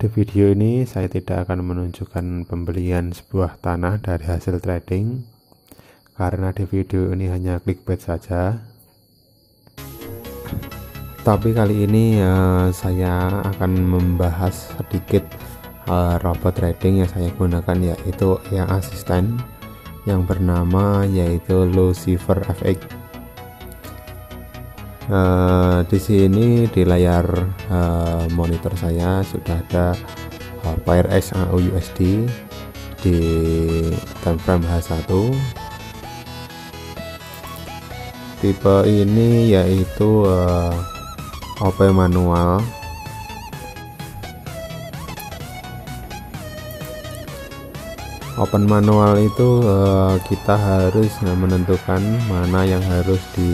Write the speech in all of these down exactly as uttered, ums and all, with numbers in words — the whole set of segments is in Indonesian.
Di video ini saya tidak akan menunjukkan pembelian sebuah tanah dari hasil trading, karena di video ini hanya clickbait saja. Tapi kali ini uh, saya akan membahas sedikit uh, robot trading yang saya gunakan, yaitu A I Assistant yang bernama yaitu Lucifer F X. Uh, di sini di layar uh, monitor saya sudah ada uh, PyreX A U U S D di time frame H satu. Tipe ini yaitu uh, O P manual. Open manual itu uh, kita harus uh, menentukan mana yang harus di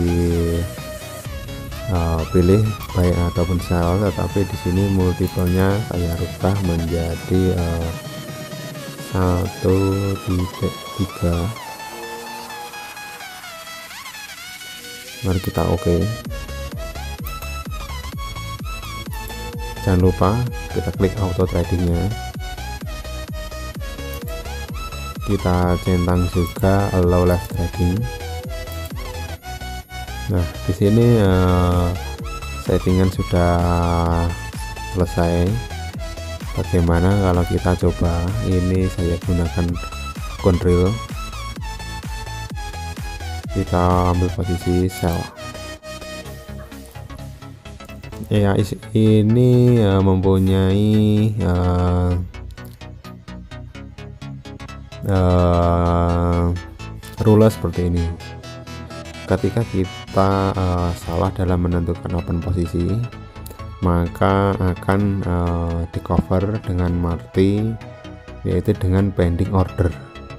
Uh, pilih buy ataupun sell, tetapi di sini multipelnya saya rubah menjadi uh, satu titik tiga. Mari kita oke. Okay. Jangan lupa kita klik auto tradingnya, kita centang juga allow live trading. Nah, di sini uh, settingan sudah selesai. Bagaimana kalau kita coba? Ini saya gunakan akun real. Kita ambil posisi sell. Ya, ini uh, mempunyai uh, uh, ruler seperti ini. Ketika kita uh, salah dalam menentukan open posisi, maka akan uh, di cover dengan marti, yaitu dengan pending order.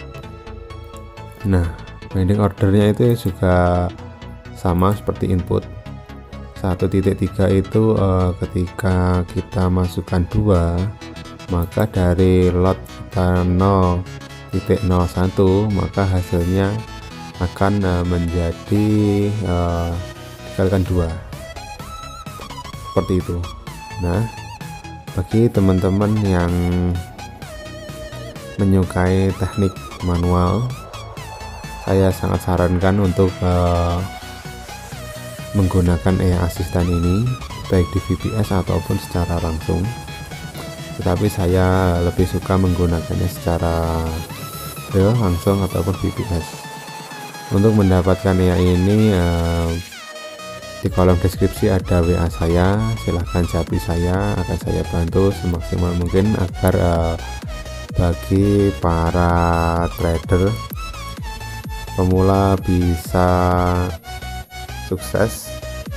Nah, pending ordernya itu juga sama seperti input. Satu titik tiga itu uh, ketika kita masukkan dua, maka dari lot kita nol titik nol satu, maka hasilnya akan uh, menjadi uh, dikalikan dua, seperti itu. Nah, bagi teman-teman yang menyukai teknik manual, saya sangat sarankan untuk uh, menggunakan A I Assistant ini, baik di V P S ataupun secara langsung. Tetapi saya lebih suka menggunakannya secara real, langsung ataupun V P S. Untuk mendapatkan A I ini, uh, di kolom deskripsi ada W A saya, silahkan japri saya, akan saya bantu semaksimal mungkin agar uh, bagi para trader pemula bisa sukses.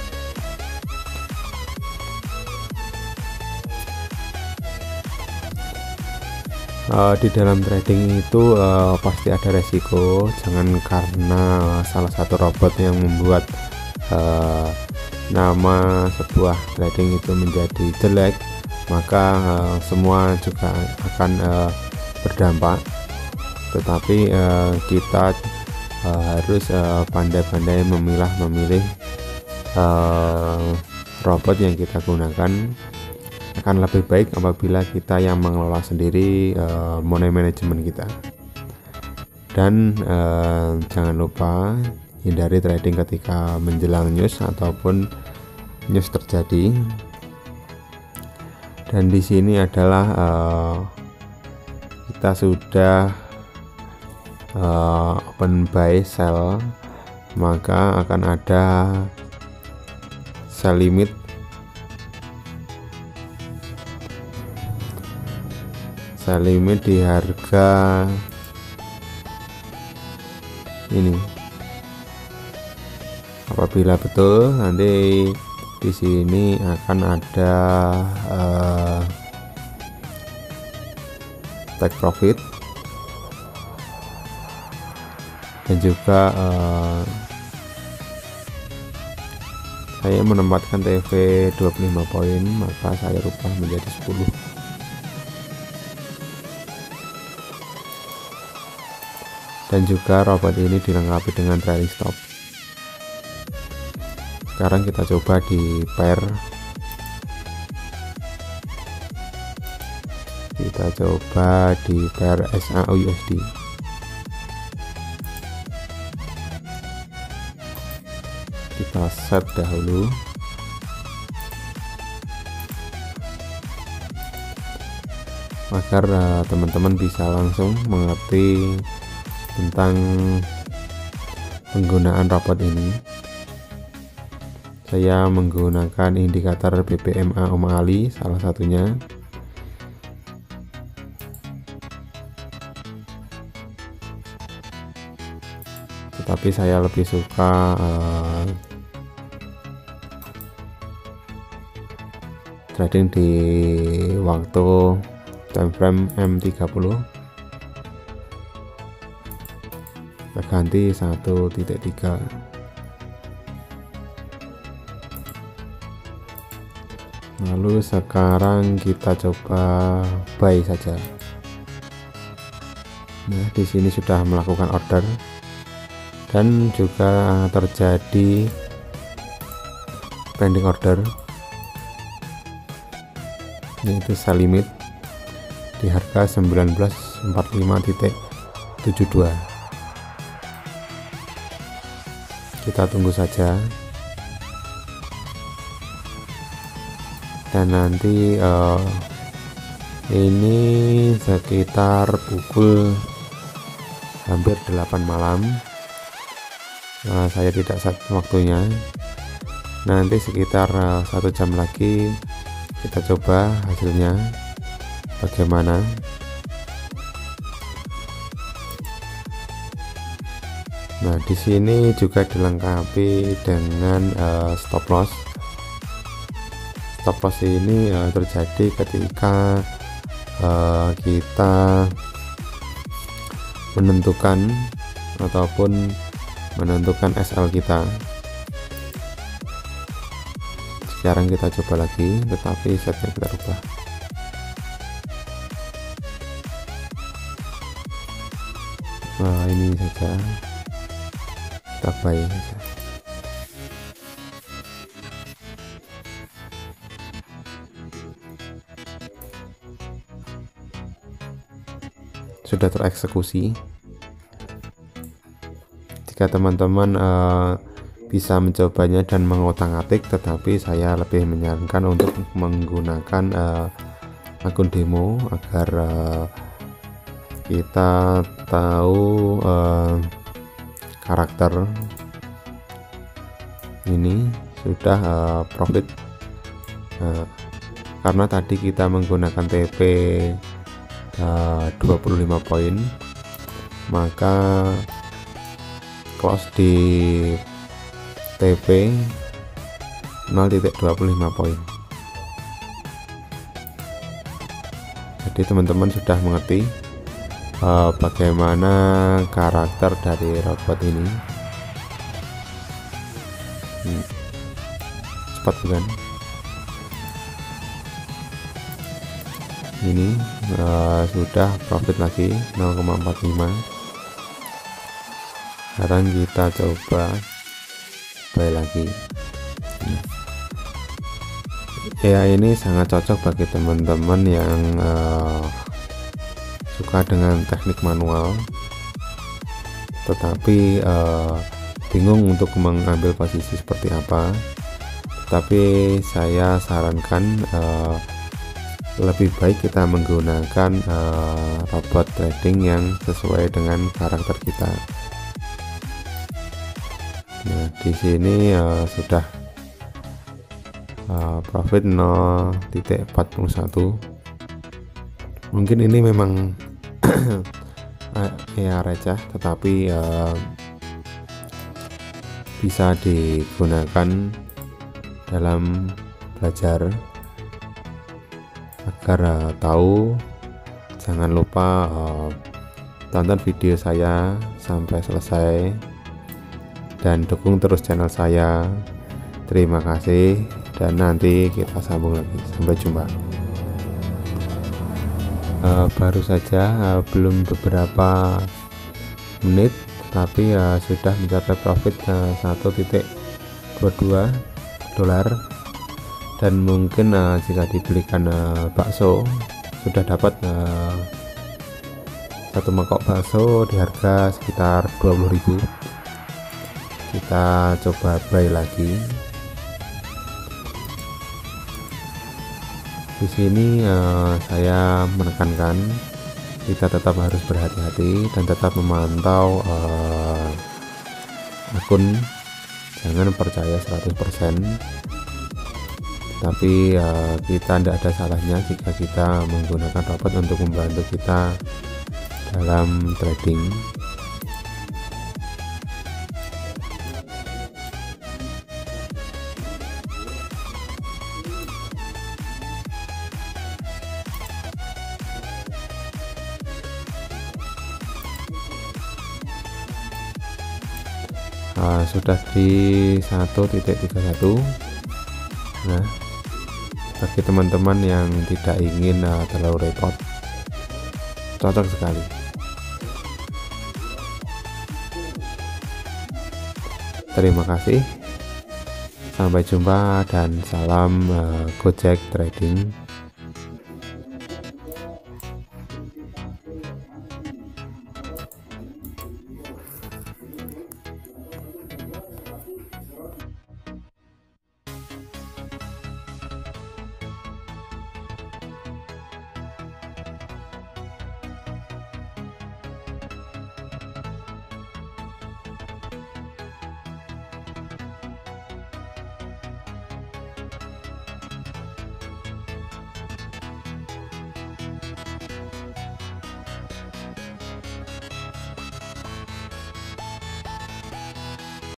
Uh, di dalam trading itu uh, pasti ada resiko. Jangan karena salah satu robot yang membuat uh, nama sebuah trading itu menjadi jelek, maka uh, semua juga akan uh, berdampak. Tetapi uh, kita uh, harus pandai-pandai uh, memilah-memilih uh, robot yang kita gunakan. Akan lebih baik apabila kita yang mengelola sendiri uh, money management kita. Dan uh, jangan lupa hindari trading ketika menjelang news ataupun news terjadi. Dan di sini adalah uh, kita sudah uh, open buy sell, maka akan ada sell limit. Sell limit di harga ini. Apabila betul, nanti di sini akan ada uh, take profit dan juga uh, saya menempatkan T V dua puluh lima poin, maka saya rubah menjadi sepuluh. Dan juga robot ini dilengkapi dengan trailing stop. Sekarang kita coba di pair. kita coba di pair S A U S D. Kita set dahulu. Agar teman-teman uh, bisa langsung mengerti tentang penggunaan robot ini. Saya menggunakan indikator B P M A Om Ali salah satunya. Tetapi saya lebih suka uh, trading di waktu time frame M tiga puluh. Kita ganti satu titik tiga. Lalu sekarang kita coba buy saja. Nah, di sini sudah melakukan order dan juga terjadi pending order, yaitu sell limit di harga sembilan belas empat puluh lima titik tujuh dua. Kita tunggu saja, dan nanti uh, ini sekitar pukul hampir delapan malam. Nah, saya tidak set waktunya, nanti sekitar uh, satu jam lagi kita coba hasilnya bagaimana. Nah, di sini juga dilengkapi dengan uh, stop loss. Stop loss ini uh, terjadi ketika uh, kita menentukan ataupun menentukan S L kita. Sekarang kita coba lagi, tetapi setnya kita rubah. Nah, ini saja kita buy saja. Sudah tereksekusi. Jika teman-teman uh, bisa mencobanya dan mengotak-atik, tetapi saya lebih menyarankan untuk menggunakan uh, akun demo agar uh, kita tahu uh, karakter ini sudah uh, profit. Uh, karena tadi kita menggunakan T P uh, dua puluh lima poin, maka close di T P nol titik dua puluh lima poin. Jadi teman-teman sudah mengerti uh, bagaimana karakter dari robot ini. hmm. Cepat bukan? Ini uh, sudah profit lagi nol koma empat lima. Sekarang kita coba buy lagi. Ya, ini sangat cocok bagi teman-teman yang uh, suka dengan teknik manual tetapi uh, bingung untuk mengambil posisi seperti apa. Tapi saya sarankan uh, lebih baik kita menggunakan uh, robot trading yang sesuai dengan karakter kita. Nah, di sini uh, sudah uh, profit nol titik empat satu. Mungkin ini memang ya receh, tetapi uh, bisa digunakan dalam belajar agar uh, tahu. Jangan lupa uh, tonton video saya sampai selesai dan dukung terus channel saya. Terima kasih, dan nanti kita sambung lagi. Sampai jumpa. Uh, baru saja uh, belum beberapa menit tapi uh, sudah mencapai profit uh, satu titik dua dua dolar, dan mungkin uh, jika dibelikan uh, bakso sudah dapat uh, satu mangkok bakso di harga sekitar dua puluh ribu. Kita coba buy lagi. Di sini uh, saya menekankan kita tetap harus berhati-hati dan tetap memantau uh, akun, jangan percaya seratus persen, tapi uh, kita tidak ada salahnya jika kita menggunakan robot untuk membantu kita dalam trading. Uh, sudah di satu titik tiga satu. Nah, bagi teman-teman yang tidak ingin uh, terlalu repot, cocok sekali. Terima kasih, sampai jumpa dan salam uh, Gojek Trading.